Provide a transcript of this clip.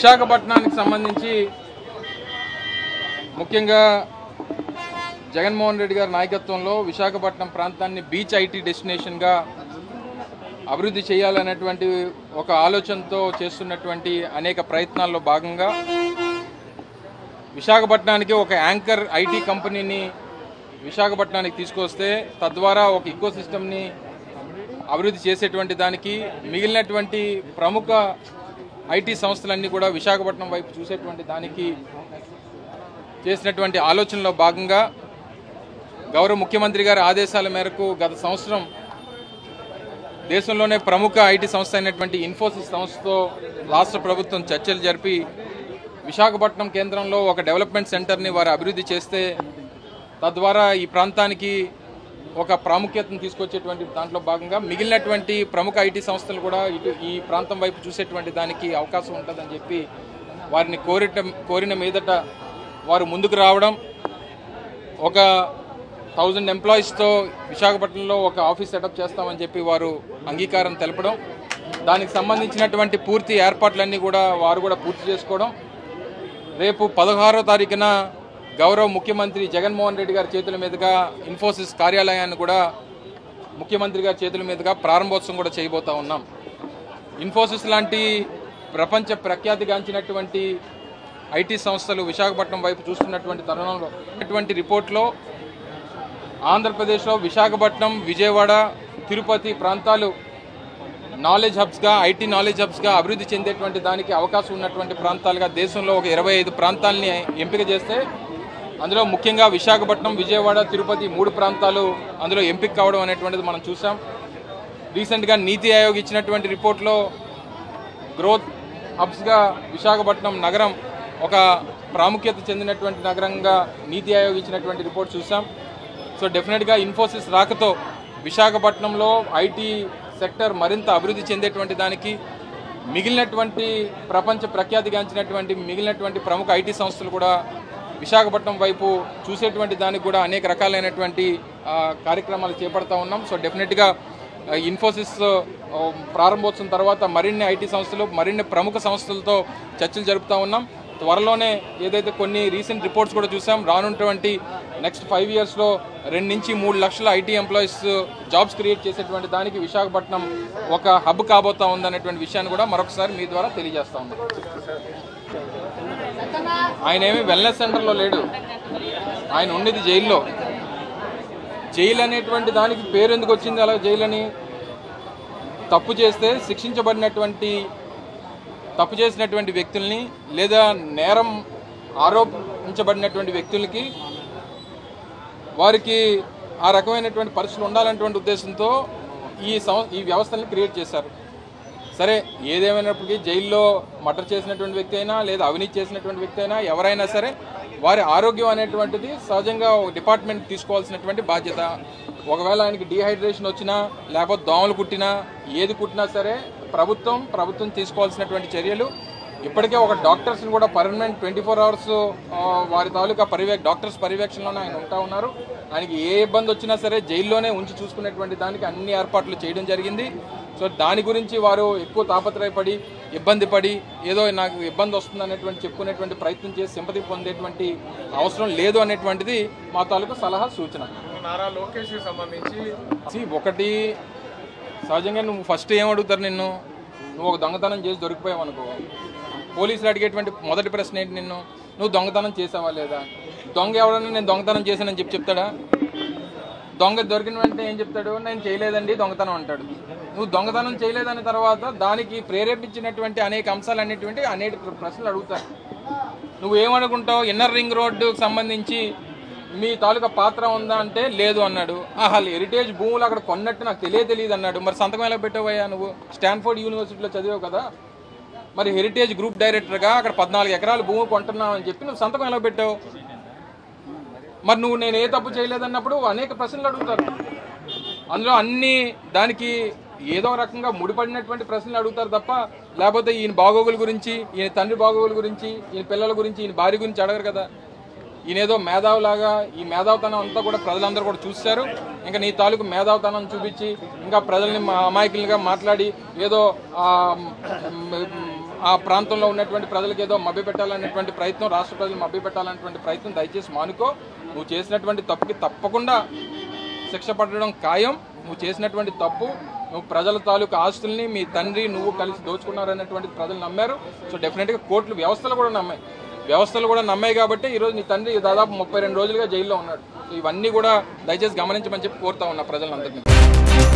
విశాఖపట్నానికి సంబంధించి ముఖ్యంగా జగన్మోహన్ రెడ్డి గారి నాయకత్వంలో విశాఖపట్నం ప్రాంతాన్ని బీచ్ ఐటీ డెస్టినేషన్గా అభివృద్ధి చేయాలనేటువంటి ఒక ఆలోచనతో చేస్తున్నటువంటి అనేక ప్రయత్నాల్లో భాగంగా విశాఖపట్నానికి ఒక యాంకర్ ఐటీ కంపెనీని విశాఖపట్నానికి తీసుకొస్తే తద్వారా ఒక ఇకో సిస్టమ్ని అభివృద్ధి చేసేటువంటి దానికి మిగిలినటువంటి ప్రముఖ ఐటీ సంస్థలన్నీ కూడా విశాఖపట్నం వైపు చూసేటువంటి దానికి చేసినటువంటి ఆలోచనలో భాగంగా గౌరవ ముఖ్యమంత్రి గారి ఆదేశాల మేరకు గత సంవత్సరం దేశంలోనే ప్రముఖ ఐటీ సంస్థ అయినటువంటి ఇన్ఫోసిస్ సంస్థతో రాష్ట్ర ప్రభుత్వం చర్చలు జరిపి విశాఖపట్నం కేంద్రంలో ఒక డెవలప్మెంట్ సెంటర్ని వారు అభివృద్ధి చేస్తే తద్వారా ఈ ప్రాంతానికి ఒక ప్రాముఖ్యతను తీసుకొచ్చేటువంటి దాంట్లో భాగంగా మిగిలినటువంటి ప్రముఖ ఐటీ సంస్థలు కూడా ఇటు ఈ ప్రాంతం వైపు చూసేటువంటి దానికి అవకాశం ఉంటుందని చెప్పి వారిని కోరిన మీదట వారు ముందుకు రావడం, ఒక 1000 ఎంప్లాయీస్తో విశాఖపట్నంలో ఒక ఆఫీస్ సెటప్ చేస్తామని చెప్పి వారు అంగీకారం తెలపడం, దానికి సంబంధించినటువంటి పూర్తి ఏర్పాట్లన్నీ కూడా వారు కూడా పూర్తి చేసుకోవడం, రేపు 16వ తారీఖున గౌరవ ముఖ్యమంత్రి జగన్మోహన్ రెడ్డి గారి చేతుల మీదుగా ఇన్ఫోసిస్ కార్యాలయాన్ని కూడా ముఖ్యమంత్రి గారి చేతుల మీదుగా ప్రారంభోత్సవం కూడా చేయబోతా ఉన్నాం. ఇన్ఫోసిస్ లాంటి ప్రపంచ ప్రఖ్యాతిగాంచినటువంటి ఐటీ సంస్థలు విశాఖపట్నం వైపు చూస్తున్నటువంటి తరుణంలో అటువంటి రిపోర్ట్లో ఆంధ్రప్రదేశ్లో విశాఖపట్నం, విజయవాడ, తిరుపతి ప్రాంతాలు నాలెడ్జ్ హబ్స్గా, ఐటీ నాలెడ్జ్ హబ్స్గా అభివృద్ధి చెందేటువంటి దానికి అవకాశం ఉన్నటువంటి ప్రాంతాలుగా దేశంలో ఒక 25 ప్రాంతాలని ఎంపిక చేస్తే అందులో ముఖ్యంగా విశాఖపట్నం, విజయవాడ, తిరుపతి 3 ప్రాంతాలు అందులో ఎంపిక కావడం అనేటువంటిది మనం చూసాం. రీసెంట్గా నీతి ఆయోగ్ ఇచ్చినటువంటి రిపోర్ట్లో గ్రోత్ హబ్స్గా విశాఖపట్నం నగరం ఒక ప్రాముఖ్యత చెందినటువంటి నగరంగా నీతి ఆయోగ్ ఇచ్చినటువంటి రిపోర్ట్ చూసాం. సో డెఫినెట్గా ఇన్ఫోసిస్ రాకతో విశాఖపట్నంలో ఐటీ సెక్టర్ మరింత అభివృద్ధి చెందేటువంటి దానికి మిగిలినటువంటి ప్రపంచ ప్రఖ్యాతిగాంచినటువంటి మిగిలినటువంటి ప్రముఖ ఐటీ సంస్థలు కూడా విశాఖపట్నం వైపు చూసేటువంటి దానికి కూడా అనేక రకాలైనటువంటి కార్యక్రమాలు చేపడతా ఉన్నాం. సో డెఫినెట్గా ఇన్ఫోసిస్ ప్రారంభోత్సవం తర్వాత మరిన్ని ఐటీ సంస్థలు, మరిన్ని ప్రముఖ సంస్థలతో చర్చలు జరుపుతూ ఉన్నాం. త్వరలోనే ఏదైతే కొన్ని రీసెంట్ రిపోర్ట్స్ కూడా చూసాం, రానున్నటువంటి నెక్స్ట్ 5 ఇయర్స్లో 2 నుంచి 3 లక్షల ఐటీ ఎంప్లాయీస్ జాబ్స్ క్రియేట్ చేసేటువంటి దానికి విశాఖపట్నం ఒక హబ్ కాబోతా ఉందనేటువంటి విషయాన్ని కూడా మరొకసారి మీ ద్వారా తెలియజేస్తా ఉన్నాం. ఆయన ఏమి వెల్నెస్ సెంటర్లో లేడు, ఆయన ఉండేది జైల్లో. జైలు అనేటువంటి దానికి పేరు ఎందుకు వచ్చింది అలా జైలు అని? తప్పు చేస్తే తప్పు చేసినటువంటి వ్యక్తుల్ని లేదా నేరం ఆరోపించబడినటువంటి వ్యక్తులకి వారికి ఆ రకమైనటువంటి పరిస్థితులు ఉండాలనేటువంటి ఉద్దేశంతో ఈ వ్యవస్థని క్రియేట్ చేశారు. సరే, ఏదేమైనప్పటికీ జైల్లో మర్డర్ చేసినటువంటి వ్యక్తి అయినా లేదా అవినీతి చేసినటువంటి వ్యక్తి అయినా ఎవరైనా సరే వారి ఆరోగ్యం అనేటువంటిది సహజంగా ఒక డిపార్ట్మెంట్ తీసుకోవాల్సినటువంటి బాధ్యత. ఒకవేళ ఆయనకి డీహైడ్రేషన్ వచ్చినా లేకపోతే దోమలు కుట్టినా ఏది కుట్టినా సరే ప్రభుత్వం తీసుకోవాల్సినటువంటి చర్యలు. ఇప్పటికే ఒక డాక్టర్స్ని కూడా పర్మనెంట్ 24 అవర్స్ వారి తాలూకా డాక్టర్స్ పర్యవేక్షణలోనే ఆయన ఉంటా ఉన్నారు. ఆయనకి ఏ ఇబ్బంది వచ్చినా సరే జైల్లోనే ఉంచి చూసుకునేటువంటి దానికి అన్ని ఏర్పాట్లు చేయడం జరిగింది. సో దాని గురించి వారు ఎక్కువ తాపత్రయపడి ఇబ్బంది పడి ఏదో నాకు ఇబ్బంది వస్తుంది అనేటువంటి చెప్పుకునేటువంటి ప్రయత్నం చేసి సింపతి పొందేటువంటి అవసరం లేదు అనేటువంటిది మా తాలూకా సలహా సూచన. నారా లోకేష్కి సంబంధించి ఒకటి, సహజంగా నువ్వు ఫస్ట్ ఏం అడుగుతారు, నువ్వు ఒక దొంగతనం చేసి దొరికిపోయావు అనుకో, పోలీసులు అడిగేటువంటి మొదటి ప్రశ్న ఏంటి, నువ్వు దొంగతనం చేసావా లేదా? దొంగ ఎవడన్నా నేను దొంగతనం చేశానని చెప్తాడా? దొంగ దొరికిన వెంటనే ఏం చెప్తాడు? నేను చేయలేదండి దొంగతనం అంటాడు. నువ్వు దొంగతనం చేయలేదని తర్వాత దానికి ప్రేరేపించినటువంటి అనేక అంశాలన్నిటువంటి అనేక ప్రశ్నలు అడుగుతారు. నువ్వేమనుకుంటావు? ఇన్నర్ రింగ్ రోడ్డుకు సంబంధించి మీ తాలూకా పాత్ర ఉందా అంటే లేదు అన్నాడు. అసలు హెరిటేజ్ భూములు అక్కడ కొన్నట్టు నాకు తెలియదు అన్నాడు. మరి సంతకం ఎలా పెట్టావయ్యా? నువ్వు స్టాన్ఫోర్డ్ యూనివర్సిటీలో చదివావు కదా, మరి హెరిటేజ్ గ్రూప్ డైరెక్టర్గా అక్కడ 14 ఎకరాల భూమి కొంటున్నావు అని చెప్పి నువ్వు సంతకం ఎలా పెట్టావు? మరి నువ్వు నేను ఏ తప్పు చేయలేదన్నప్పుడు అనేక ప్రశ్నలు అడుగుతారు. అందులో అన్ని దానికి ఏదో రకంగా ముడిపడినటువంటి ప్రశ్నలు అడుగుతారు తప్ప లేకపోతే ఈయన బాగోగుల గురించి, ఈయన తండ్రి బాగోగుల గురించి, ఈయన పిల్లల గురించి, ఈయన భార్య గురించి అడగరు కదా. ఈయనేదో మేధావులాగా ఈ మేధావుతనం అంతా కూడా ప్రజలందరూ కూడా చూశారు. ఇంకా నీ తాలూకు మేధావుతనం చూపించి ఇంకా ప్రజల్ని అమాయకులుగా మాట్లాడి ఏదో ఆ ప్రాంతంలో ఉన్నటువంటి ప్రజలకు ఏదో మభ్యపెట్టాలనేటువంటి ప్రయత్నం, రాష్ట్ర ప్రజలు మభ్యపెట్టాలనేటువంటి ప్రయత్నం దయచేసి మానుకో. నువ్వు చేసినటువంటి తప్పుకి తప్పకుండా శిక్ష పడడం ఖాయం. నువ్వు చేసినటువంటి తప్పు, నువ్వు ప్రజల తాలూకు ఆస్తుల్ని మీ తండ్రి నువ్వు కలిసి దోచుకున్నారనేటువంటి ప్రజలు నమ్మారు. సో డెఫినెట్గా కోర్టులు వ్యవస్థలు కూడా నమ్మాయి కాబట్టి ఈరోజు నీ తండ్రి దాదాపు 32 రోజులుగా జైల్లో ఉన్నాడు. సో ఇవన్నీ కూడా దయచేసి గమనించమని చెప్పి కోరుతా ఉన్నా ప్రజలందరినీ.